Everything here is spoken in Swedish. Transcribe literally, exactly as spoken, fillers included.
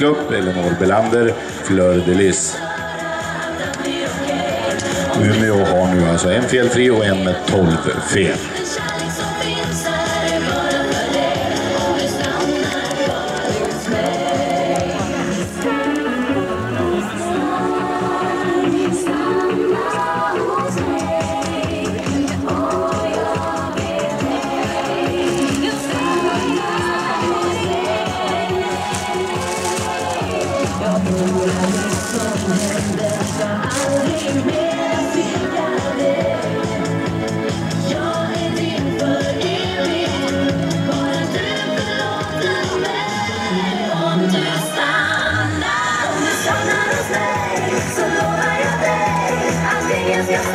upp, Eleanor Belander, Fleur de Lis. Umeå har nu alltså en felfri och en med tolv fel. Så lovar jag dig, allting jag ska